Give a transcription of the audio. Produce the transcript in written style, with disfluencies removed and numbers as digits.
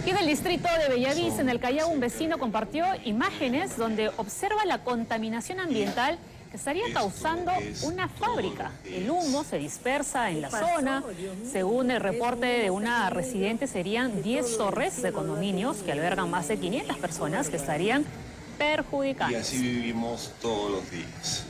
Y del distrito de Bellavista, en el Callao, un vecino compartió imágenes donde observa la contaminación ambiental que estaría causando una fábrica. El humo se dispersa en la zona. Según el reporte de una residente, serían 10 torres de condominios que albergan más de 500 personas que estarían perjudicadas. Y así vivimos todos los días.